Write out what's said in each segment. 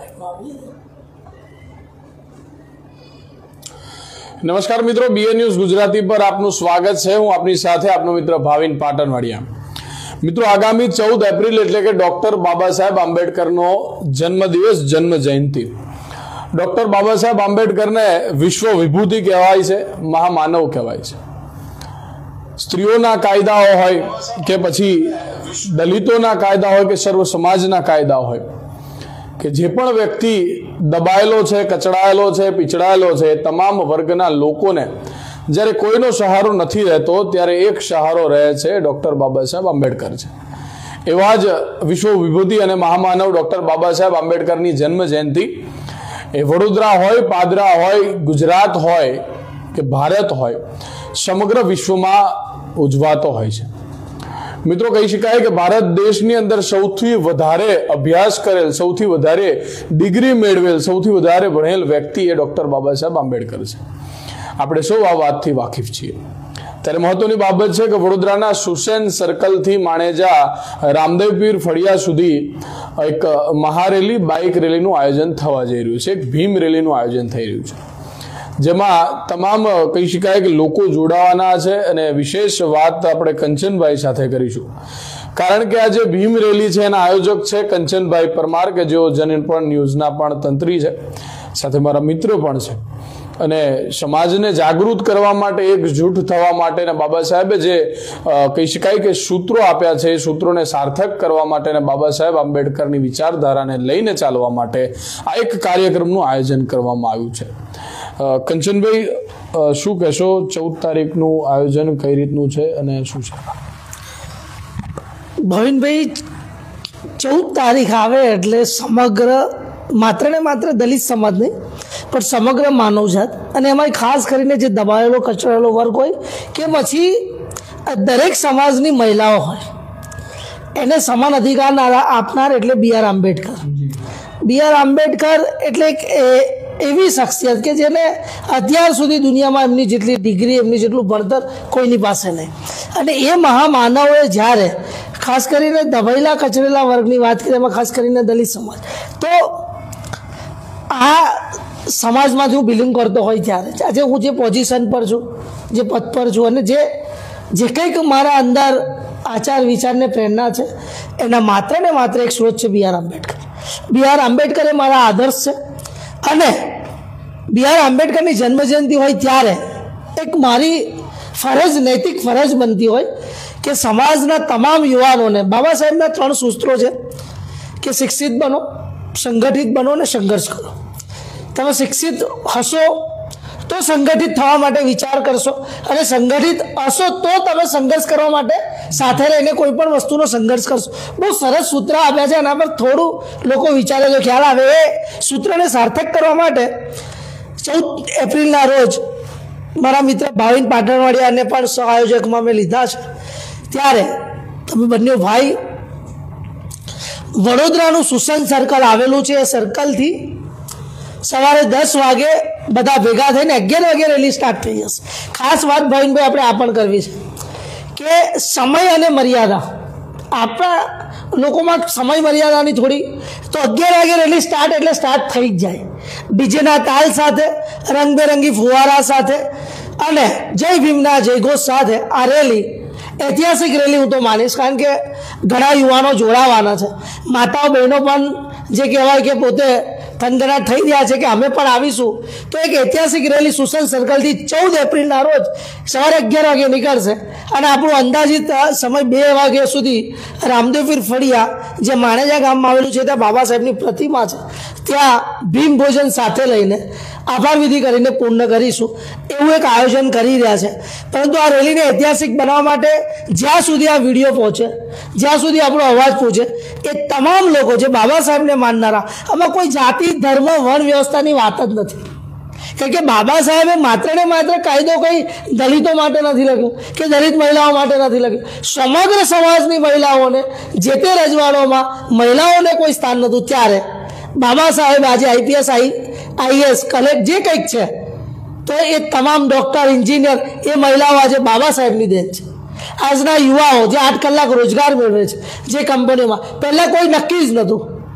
નમસ્કાર મિત્રો, BA news Gujarati પર આપનું સ્વાગત છે। હું આપની સાથે આપનો મિત્ર ભાવિન પાટણવાડિયા। મિત્રો, આગામી 14 એપ્રિલ એટલે કે ડોક્ટર બાબા સાહેબ આંબેડકરનો જન્મદિવસ, જન્મ જયંતિ। ડોક્ટર બાબા સાહેબ આંબેડકરને વિશ્વ વિભૂતિ કહેવાય છે, મહામાનવ કહેવાય છે। સ્ત્રીઓના કાયદાઓ હોય કે પછી દલિતોના કાયદા હોય કે સર્વ સમાજના કાયદા હોય, કે જે પણ વ્યક્તિ દબાયેલો છે, કચડાયેલો છે, પીછડાયેલો છે, તમામ વર્ગના લોકોને જ્યારે કોઈનો સહારો નથી રહેતો ત્યારે એક સહારો રહે છે ડોક્ટર બાબા સાહેબ આંબેડકર છે। એવા જ વિશ્વ વિભૂતિ અને મહામાનવ ડોક્ટર બાબા સાહેબ આંબેડકરની જન્મ જયંતિ એ વડોદરા હોય, પાદરા હોય, ગુજરાત હોય કે ભારત હોય, સમગ્ર વિશ્વમાં ઉજવાતો હોય છે। મિત્રો, કહી શકાય કે ભારત દેશની અંદર સૌથી વધારે અભ્યાસ કરેલ, સૌથી વધારે ડિગ્રી મેળવેલ, સૌથી વધારે ભણેલ વ્યક્તિ એ ડોક્ટર બાબા સાહેબ આંબેડકર છે। આપણે સૌ આ વાતથી વાકેફ છીએ। ત્યારે મહત્વની બાબત છે કે વડોદરાના સુસેન સર્કલથી માણેજા રામદેવ પીર ફળિયા સુધી એક મહારેલી, બાઇક રેલીનું આયોજન થવા જઈ રહ્યું છે। એક ભીમ રેલીનું આયોજન થઈ રહ્યું છે, જેમાં તમામ કહી શકાય કે લોકો જોડાવાના છે। અને વિશેષ વાત આપણે કંચનભાઈ સાથે કરીશું, કારણ કે આ જે ભીમ રેલી છે એના આયોજક છે કંચનભાઈ પરમાર, કે જેઓ જનઇનપણ ન્યૂઝના પણ તંત્રી છે, સાથે મારા મિત્ર પણ છે। અને સમાજને જાગૃત કરવા માટે, એકજૂટ થવા માટે અને બાબા સાહેબે જે કહી શકાય કે સૂત્રો આપ્યા છે એ સૂત્રોને સાર્થક કરવા માટે અને બાબા સાહેબ આંબેડકરની વિચારધારાને લઈને ચાલવા માટે આ એક કાર્યક્રમનું આયોજન કરવામાં આવ્યું છે। કંચનભાઈ, શું કહેશો? 14 તારીખનું આયોજન કઈ રીતનું છે અને શું છે? ભાવિનભાઈ, 14 તારીખ આવે એટલે સમગ્ર માત્ર ને માત્ર દલિત સમાજ નહીં પણ સમગ્ર માનવજાત, અને એમાં ખાસ કરીને જે દબાયેલો, કચડાયેલો વર્ગ હોય કે પછી દરેક સમાજની મહિલાઓ હોય, એને સમાન અધિકાર આપનાર એટલે B.R. આંબેડકર। B.R. આંબેડકર એટલે એક એવી શખ્સિયત કે જેને અત્યાર સુધી દુનિયામાં એમની જેટલી ડિગ્રી, એમની જેટલું ભણતર કોઈની પાસે નહીં। અને એ મહામાનવોએ જ્યારે ખાસ કરીને દબાયેલા, કચડેલા વર્ગની વાત કરીએ, એમાં ખાસ કરીને દલિત સમાજ, તો આ સમાજમાંથી હું બિલોંગ કરતો હોય ત્યારે આજે હું જે પોઝિશન પર છું, જે પદ પર છું, અને જે કંઈક મારા અંદર આચાર વિચારને પ્રેરણા છે, એના માત્ર ને માત્ર એક સ્ત્રોત છે B.R. આંબેડકર। B.R. આંબેડકર એ મારા આદર્શ છે। અને B.R. આંબેડકરની જન્મજયંતિ હોય ત્યારે એક મારી ફરજ, નૈતિક ફરજ બનતી હોય કે સમાજના તમામ યુવાનોને બાબા સાહેબના 3 સૂત્રો છે કે શિક્ષિત બનો, સંગઠિત બનો અને સંઘર્ષ કરો। તમે શિક્ષિત હશો તો સંગઠિત થવા માટે વિચાર કરશો, અને સંગઠિત હશો તો તમે સંઘર્ષ કરવા માટે સાથે રહીને કોઈ પણ વસ્તુનો સંઘર્ષ કરશો। બહુ સરસ સૂત્ર આપ્યા છે, એના પર થોડું લોકો વિચારે તો ખ્યાલ આવે। એ સૂત્રને સાર્થક કરવા માટે 14 એપ્રિલના રોજ મારા મિત્ર ભાવિન પાટણવાડિયાને પણ સહ આયોજકમાં મેં લીધા છે। ત્યારે તમે બંને ભાઈ, વડોદરાનું સુસેન સર્કલ આવેલું છે, એ સર્કલથી સવારે 10 વાગે બધા ભેગા થઈને 11 વાગે રેલી સ્ટાર્ટ થઈ જશે। ખાસ વાત ભાવિનભાઈ આપણે આ પણ કરવી છે કે સમય અને મર્યાદા, આપણા લોકોમાં સમય મર્યાદાની થોડી, તો 11 વાગે રેલી સ્ટાર્ટ એટલે સ્ટાર્ટ થઈ જ જાય, ડીજેના તાલ સાથે, રંગબેરંગી ફુવારા સાથે અને જય ભીમના જયઘોષ સાથે આ રેલી ઐતિહાસિક રેલી હું તો માનીશ, કારણ કે ઘણા યુવાનો જોડાવાના છે। માતાઓ, બહેનો પણ જે કહેવાય કે પોતે થનગનાટ થઈ રહ્યા છે કે અમે પણ આવીશું, તો એક ઐતિહાસિક રેલી સુસેન સર્કલથી 14 એપ્રિલના રોજ સવારે 11 વાગે નીકળશે। અને આપણું અંદાજિત સમય 2 વાગ્યા સુધી રામદેવ પીર ફળિયા, જે માણેજા ગામમાં આવેલું છે, ત્યાં બાબા સાહેબની પ્રતિમા છે, ત્યાં ભીમ ભોજન સાથે લઈને આભાર વિધિ કરીને પૂર્ણ કરીશું, એવું એક આયોજન કરી રહ્યા છે। પરંતુ આ રેલીને ઐતિહાસિક બનાવવા માટે જ્યાં સુધી આ વિડીયો પહોંચે, જ્યાં સુધી આપણો અવાજ પહોંચે, એ તમામ લોકો જે બાબા સાહેબને માનનારા, આમાં કોઈ જાતિ, ધર્મ, વર્ણ વ્યવસ્થાની વાત જ નથી। કારણ કે બાબા સાહેબે માત્ર ને માત્ર કાયદો કંઈ દલિતો માટે નથી લખ્યો કે દલિત મહિલાઓ માટે નથી લખ્યો, સમગ્ર સમાજની મહિલાઓને જે તે રજવાડોમાં મહિલાઓને કોઈ સ્થાન નહોતું, ત્યારે બાબા સાહેબ આજે IPS, IAS, કલેક્ટર જે કંઈક છે, તો એ તમામ ડૉક્ટર, એન્જિનિયર, એ મહિલાઓ આજે બાબા સાહેબની દેન છે। આજના યુવાઓ જે 8 કલાક રોજગાર મેળવે છે જે કંપનીમાં, પહેલાં કોઈ નક્કી જ નહોતું,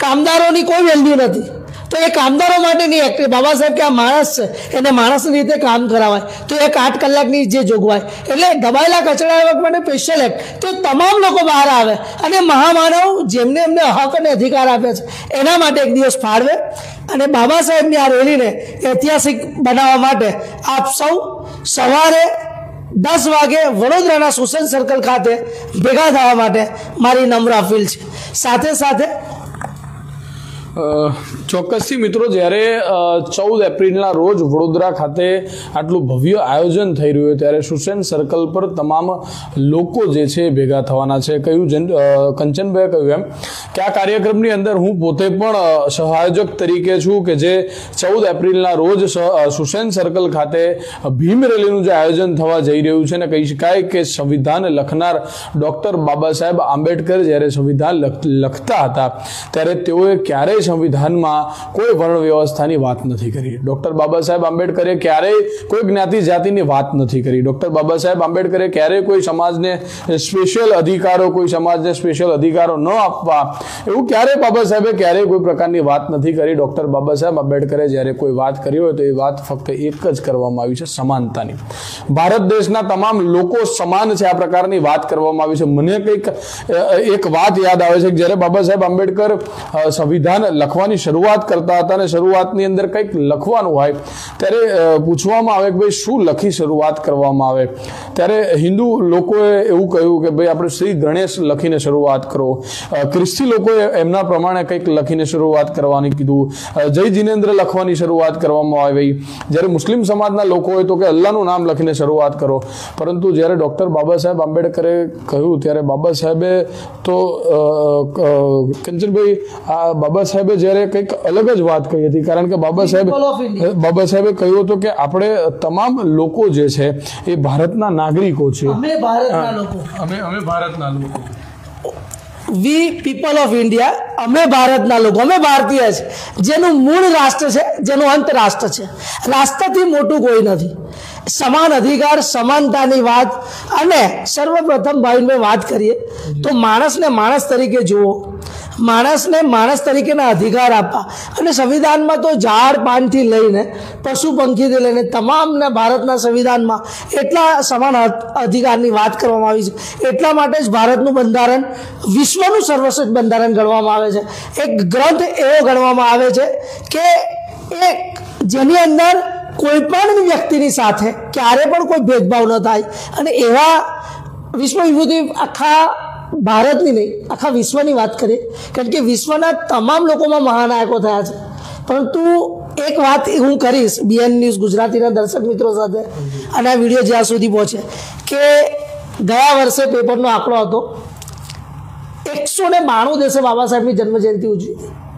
કામદારોની કોઈ વેલ્યુ નથી, તો એ કામદારો માટેની એક્ટ, બાબા સાહેબ કે આ માણસ છે એને માણસની રીતે કામ કરાવાય, તો એક 8 કલાકની જે જોગવાઈ, એટલે દબાયેલા કચરા માટે સ્પેશિયલ એક્ટ, તો તમામ લોકો બહાર આવે અને મહામાનવ જેમને એમને હક અને અધિકાર આપ્યા છે એના માટે એક દિવસ ફાળવે અને બાબા સાહેબની આ રેલીને ઐતિહાસિક બનાવવા માટે આપ સૌ સવારે 10 વાગે વડોદરાના સુસન સર્કલ ખાતે ભેગા થવા માટે મારી નમ્ર અપીલ છે. સાથે સાથે ચોક્કસથી મિત્રો, જ્યારે 14 એપ્રિલના રોજ વડોદરા ખાતે આટલું ભવ્ય આયોજન થઈ રહ્યું ત્યારે સુસેન સર્કલ પર તમામ લોકો જે છે ભેગા થવાના છે. કંચનભાઈએ કહ્યું એમ કે આ કાર્યક્રમની અંદર હું પોતે પણ સહાયોજક તરીકે છું કે જે 14 એપ્રિલના રોજ સુસેન સર્કલ ખાતે ભીમ રેલીનું જે આયોજન થવા જઈ રહ્યું છે ને કહી શકાય કે સંવિધાન લખનાર ડૉક્ટર બાબા સાહેબ આંબેડકર જ્યારે સંવિધાન લખતા હતા ત્યારે તેઓએ ક્યારેય સંવિધાનમાં કોઈ વર્ણ વ્યવસ્થાની વાત નથી કરી. ડૉક્ટર બાબા સાહેબ આંબેડકરે ક્યારેય કોઈ જ્ઞાતિ જાતિની વાત નથી કરી. ડૉક્ટર બાબા સાહેબ આંબેડકરે ક્યારેય કોઈ સમાજને સ્પેશિયલ અધિકારો, કોઈ સમાજને સ્પેશિયલ અધિકારો ન આપવા, એવું ક્યારેય બાબા સાહેબે ક્યારેય કોઈ પ્રકારની વાત નથી કરી. ડૉક્ટર બાબા સાહેબ આંબેડકરે જ્યારે કોઈ વાત કરી હોય તો એ વાત ફક્ત એક જ કરવામાં આવી છે, સમાનતાની. ભારત દેશના તમામ લોકો સમાન છે, આ પ્રકારની વાત કરવામાં આવી છે. મને કંઈક એક વાત યાદ આવે છે કે જ્યારે બાબા સાહેબ આંબેડકર સંવિધાન લખવાની શરૂઆત કરતા હતા અને શરૂઆતની અંદર કંઈક લખવાનું હોય ત્યારે પૂછવામાં આવે કે ભાઈ શું લખી શરૂઆત કરવામાં આવે, ત્યારે હિન્દુ લોકોએ એવું કહ્યું કે ભાઈ આપણે શ્રી ગણેશ લખીને શરૂઆત કરો. ખ્રિસ્તી લોકોએ એમના પ્રમાણે કંઈક લખીને શરૂઆત કરવાની કીધું. જય જિનેન્દ્ર લખવાની શરૂઆત કરવામાં આવી. જ્યારે મુસ્લિમ સમાજના લોકો હોય તો કે અલ્લાહનું નામ લખીને શરૂઆત કરો. પરંતુ જ્યારે ડૉક્ટર બાબા સાહેબ આંબેડકરે કહ્યું ત્યારે બાબા સાહેબે તો કંચનભાઈ આ બાબા સાહેબે જ્યારે કંઈક અલગ જ વાત કહી હતી, કારણ કે બાબા સાહેબે કહ્યું હતું કે આપણે તમામ લોકો જે છે એ ભારતના નાગરિકો છે. અમે ભારતના લોકો, વી પીપલ ઓફ ઇન્ડિયા, અમે ભારતના લોકો, અમે ભારતીય છે, જેનું મૂળ રાષ્ટ્ર છે, જેનું અંત રાષ્ટ્ર છે. રાષ્ટ્રથી મોટું કોઈ નથી. સમાન અધિકાર, સમાનતાની વાત, અને સર્વપ્રથમ ભાઈને વાત કરીએ તો માણસને માણસ તરીકે જુઓ, માણસને માણસ તરીકેના અધિકાર આપવા, અને સંવિધાનમાં તો ઝાડ પાનથી લઈને પશુ પંખીથી લઈને તમામને ભારતના સંવિધાનમાં એટલા સમાન અધિકારની વાત કરવામાં આવી છે. એટલા માટે જ ભારતનું બંધારણ વિશ્વનું સર્વશ્રેષ્ઠ બંધારણ ગણવામાં આવે છે. એક ગ્રંથ એવો ગણવામાં આવે છે કે એક જેની અંદર કોઈ પણ વ્યક્તિની સાથે ક્યારે પણ કોઈ ભેદભાવ ન થાય, અને એવા વિશ્વ વિભૂતિ આખા ભારતની નહીં આખા વિશ્વની વાત કરીએ, કારણ કે વિશ્વના તમામ લોકોમાં મહાનાયકો થયા છે. પરંતુ એક વાત હું કરીશ બીએન ન્યૂઝ ગુજરાતીના દર્શક મિત્રો સાથે, અને આ વિડીયો જ્યાં સુધી પહોંચે કે ગયા વર્ષે પેપરનો આંકડો હતો 192 દેશે બાબા સાહેબની જન્મજયંતિ ઉજવી.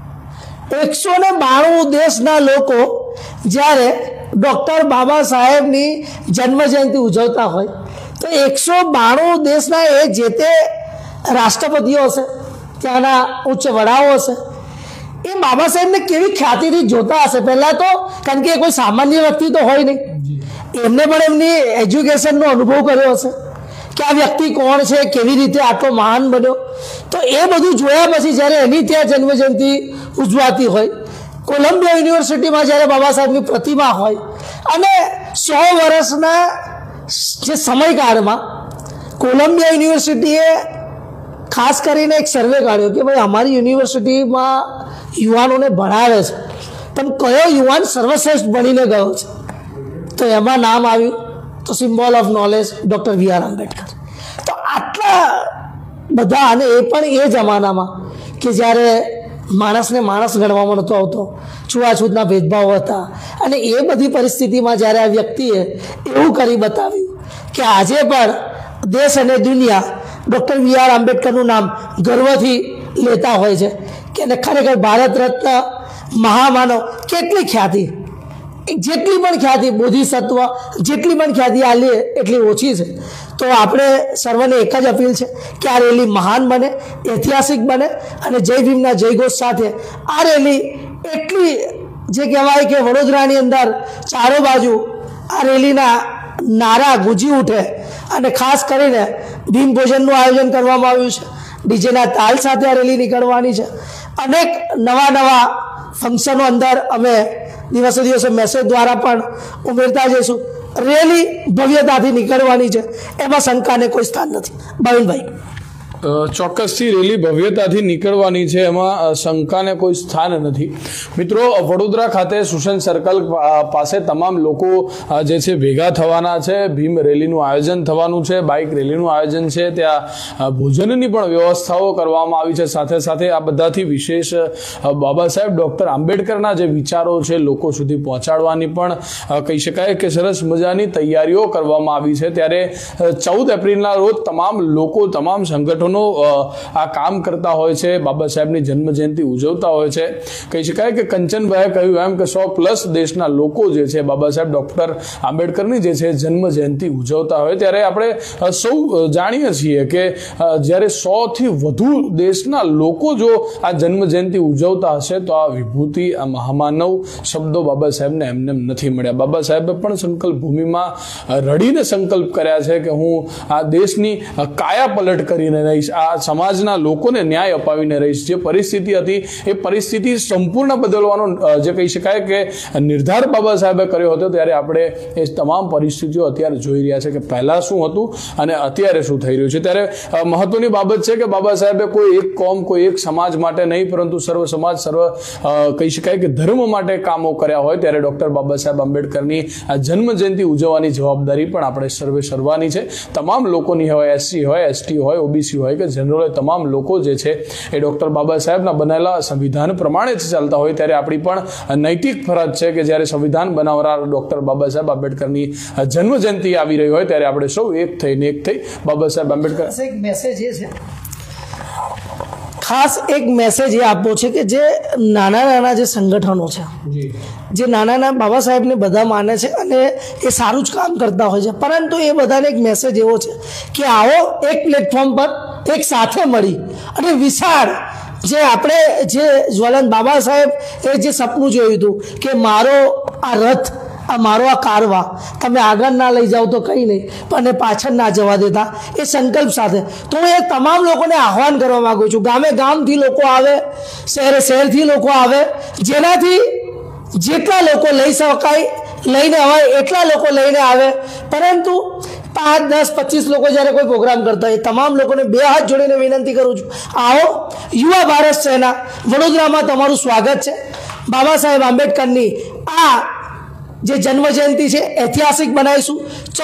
192 દેશના લોકો જ્યારે ડૉક્ટર બાબા સાહેબની જન્મજયંતિ ઉજવતા હોય તો 192 દેશના એ જે તે રાષ્ટ્રપતિઓ હશે, ત્યાંના ઉચ્ચ વડાઓ હશે, એ બાબા સાહેબને કેવી ખ્યાતિથી જોતા હશે. પહેલાં તો કારણ કે એ કોઈ સામાન્ય વ્યક્તિ તો હોય નહીં, એમને પણ એમની એજ્યુકેશનનો અનુભવ કર્યો હશે કે આ વ્યક્તિ કોણ છે, કેવી રીતે આટલો મહાન બન્યો. તો એ બધું જોયા પછી જ્યારે એની ત્યાં જન્મજયંતિ ઉજવાતી હોય, કોલંબિયા યુનિવર્સિટીમાં જ્યારે બાબા સાહેબની પ્રતિમા હોય, અને 100 વર્ષના જે સમયકાળમાં કોલંબિયા યુનિવર્સિટીએ ખાસ કરીને એક સર્વે કાઢ્યો કે ભાઈ અમારી યુનિવર્સિટીમાં યુવાનોને ભણાવે છે પણ કયો યુવાન સર્વશ્રેષ્ઠ બનીને ગયો છે, તો એમાં નામ આવ્યું તો symbol of knowledge doctor BR. Ambedkar. તો આટલા બધા, અને એ પણ એ જમાનામાં કે જ્યારે માણસને માણસ ગણવામાં નહોતો આવતો, છૂઆછૂતના ભેદભાવ હતા, અને એ બધી પરિસ્થિતિમાં જ્યારે આ વ્યક્તિએ એવું કરી બતાવ્યું કે આજે પણ દેશ અને દુનિયા ડૉક્ટર બી.આર. આંબેડકરનું નામ ગર્વથી લેતા હોય છે કે ખરેખર ભારત રત્ન મહામાનવ કેટલી ખ્યાતિ, જેટલી પણ ખ્યાતિ બોધિસત્વ જેટલી પણ ખ્યાતિ આ લે એટલી ઓછી છે. તો આપણે સર્વને એક જ અપીલ છે કે આ રેલી મહાન બને, ઐતિહાસિક બને, અને જય ભીમના જયઘોષ સાથે આ રેલી એટલી જે કહેવાય કે વડોદરાની અંદર ચારો બાજુ આ રેલીના નારા ગુંજી ઉઠે. અને ખાસ કરીને ભીમ ભોજનનું આયોજન કરવામાં આવ્યું છે, ડીજેના તાલ સાથે આ રેલી નીકળવાની છે, અનેક નવા ફંક્શનો અંદર અમે દિવસે દિવસે મેસેજ દ્વારા પણ ઉમેરતા જઈશું. રેલી ભવ્યતાથી નીકળવાની છે, એમાં શંકાને કોઈ સ્થાન નથી. ભાવિનભાઈ, ચોક્કસથી રેલી ભવ્યતાથી નીકળવાની છે, એમાં શંકાને કોઈ સ્થાન નથી. મિત્રો, વડોદરા ખાતે સુશન સર્કલ પાસે તમામ લોકો જે છે ભેગા થવાના છે. ભીમ રેલીનું આયોજન થવાનું છે, બાઇક રેલીનું આયોજન છે, ત્યાં ભોજનની પણ વ્યવસ્થાઓ કરવામાં આવી છે. સાથે સાથે આ બધાથી વિશેષ બાબા સાહેબ ડૉક્ટર આંબેડકરના જે વિચારો છે લોકો સુધી પહોંચાડવાની પણ કહી શકાય કે સરસ મજાની તૈયારીઓ કરવામાં આવી છે. ત્યારે 14 એપ્રિલના રોજ તમામ લોકો, તમામ સંગઠનો આ કામ કરતા હોય છે, બાબા સાહેબની જન્મ જયંતિ ઉજવતા હોય છે. કહી શકાય કે કંચનભાઈએ કહ્યું એમ કે 100+ દેશના લોકો જે છે બાબા સાહેબ ડૉક્ટર આંબેડકરની જે છે જન્મ જયંતિ ઉજવતા હોય, ત્યારે આપણે સૌ જાણીએ છીએ કે જ્યારે 100થી વધુ દેશના લોકો જો આ જન્મ જયંતિ ઉજવતા હશે તો આ વિભૂતિ, આ મહામાનવ શબ્દો બાબા સાહેબને એમને નથી મળ્યા. બાબા સાહેબે પણ સંકલ્પ ભૂમિમાં રડીને સંકલ્પ કર્યા છે કે હું આ દેશની કાયા પલટ કરીને રહીશ, આ સમાજના લોકોને ન્યાય અપાવીને રહીશ. જે પરિસ્થિતિ હતી એ પરિસ્થિતિ સંપૂર્ણ બદલવાનો જે કહી શકાય કે નિર્ધાર બાબા સાહેબે કર્યો હતો, ત્યારે આપણે એ તમામ પરિસ્થિતિઓ અત્યારે જોઈ રહ્યા છે કે પહેલા શું હતું અને અત્યારે શું થઈ રહ્યું છે. ત્યારે મહત્વની બાબત છે કે બાબા સાહેબે કોઈ એક કોમ, કોઈ એક સમાજ માટે નહીં, પરંતુ સર્વ સમાજ, કહી શકાય કે ધર્મ માટે કામો કર્યા હોય. ત્યારે ડૉક્ટર બાબા સાહેબ આંબેડકરની આ જન્મ જયંતિ ઉજવવાની જવાબદારી પણ આપણે સર્વની છે. તમામ લોકોની હોય, SC હોય, ST હોય, OBC હોય કે જનરલ, તમામ લોકો જે છે એ ડૉક્ટર બાબા સાહેબના બનાવેલા સંવિધાન પ્રમાણે જ ચાલતા હોય. ત્યારે આપણી પણ નૈતિક ફરજ છે કે જ્યારે સંવિધાન બનાવનાર ડૉક્ટર બાબા સાહેબ આંબેડકરની જન્મ જયંતિ આવી રહી હોય ત્યારે આપણે સૌ એક થઈ બાબા સાહેબ આંબેડકર એક મેસેજ એ છે, ખાસ એક મેસેજ એ આપવો છે કે જે નાના જે સંગઠનો છે, જે નાના બાબા સાહેબને બધા માને છે અને એ સારું જ કામ કરતા હોય છે, પરંતુ એ બધાને એક મેસેજ એવો છે કે આવો એક પ્લેટફોર્મ પર એક સાથે મળી અને વિશાળ જે આપણે જે જ્વલંત બાબા સાહેબ એ જે સપનું જોયું હતું કે મારો આ રથ, મારો આ કારવા તમે આગળ ના લઈ જાઓ તો કંઈ નહીં, પણ પાછળ ના જવા દેતા, એ સંકલ્પ સાથે તો હું એ તમામ લોકોને આહ્વાન કરવા માગું છું. ગામે ગામથી લોકો આવે, શહેરે શહેરથી લોકો આવે, જેનાથી જેટલા લોકો લઈ શકાય લઈને આવે એટલા લોકો લઈને આવે. પરંતુ 5, 10, 25 લોકો જ્યારે કોઈ પ્રોગ્રામ કરતા હોય, તમામ લોકોને 2 હાથ જોડીને વિનંતી કરું છું, આવો. યુવા ભારત સેના વડોદરામાં તમારું સ્વાગત છે. બાબા સાહેબ આંબેડકરની આ જે જન્મ જયંતિ છે ઐતિહાસિક બનાવીશું.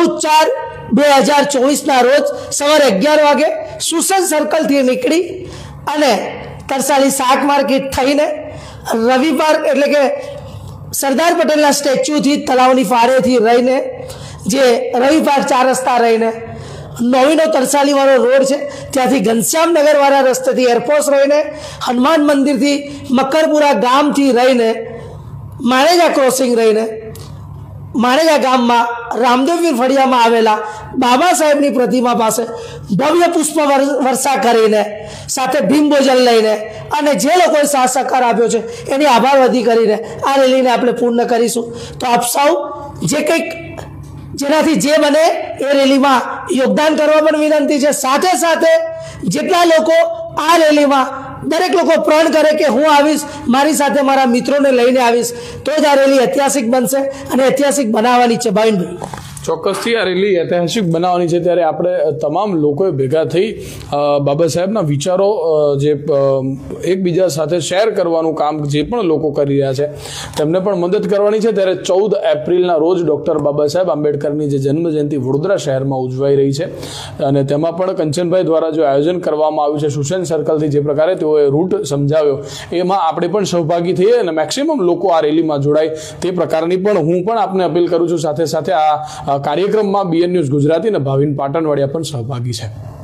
14/4/2024ના રોજ સવારે 11 વાગે સુશન સર્કલથી નીકળી અને તરસાલી શાક માર્કેટ થઈને રવિ પાર્ક એટલે કે સરદાર પટેલના સ્ટેચ્યુથી તલાવની ફાળેથી રહીને જે રવિ પાર્ક 4 રસ્તા રહીને નવીનો તરસાલી વાળો રોડ છે ત્યાંથી ઘનશ્યામનગર વાળા રસ્તેથી એરફોર્સ રહીને હનુમાન મંદિરથી મકરપુરા ગામથી રહીને માણેજા ક્રોસિંગ રહીને માણેજા ગામમાં રામદેવપીર ફળિયામાં આવેલા બાબા સાહેબની પ્રતિમા પાસે ભવ્ય પુષ્પ વર્ષા કરીને સાથે ભીમ ભોજન લઈને અને જે લોકોએ સાથ સહકાર આપ્યો છે એની આભારવધી કરીને આ રેલીને આપણે પૂર્ણ કરીશું. તો આપ સૌ જે કંઈક જેનાથી જે બને એ રેલીમાં યોગદાન કરવા પણ વિનંતી છે. સાથે સાથે જેટલા લોકો આ રેલીમાં દરેક લોકો પ્રણ કરે કે હું આવીશ, મારી સાથે મારા મિત્રોને લઈને આવીશ, તો જ આ રેલી ઐતિહાસિક બનશે અને ઐતિહાસિક બનાવવાની છે. ભાવિનભાઈ, ચોક્કસથી આ રેલી ઐતિહાસિક બનાવવાની છે. ત્યારે આપણે તમામ લોકોએ ભેગા થઈ બાબા સાહેબના વિચારો જે એકબીજા સાથે શેર કરવાનું કામ જે પણ લોકો કરી રહ્યા છે તેમને પણ મદદ કરવાની છે. ત્યારે 14 એપ્રિલના રોજ ડૉક્ટર બાબા સાહેબ આંબેડકરની જે જન્મ જયંતિ વડોદરા શહેરમાં ઉજવાઈ રહી છે અને તેમાં પણ કંચનભાઈ દ્વારા જો આયોજન કરવામાં આવ્યું છે સુશન સર્કલથી, જે પ્રકારે તેઓએ રૂટ સમજાવ્યો એમાં આપણે પણ સહભાગી થઈએ અને મેક્સિમમ લોકો આ રેલીમાં જોડાય તે પ્રકારની પણ હું પણ આપને અપીલ કરું છું. સાથે સાથે આ કાર્યક્રમમાં BN ન્યૂઝ ગુજરાતી અને ભાવિન પાટણવાડિયા પણ સહભાગી છે.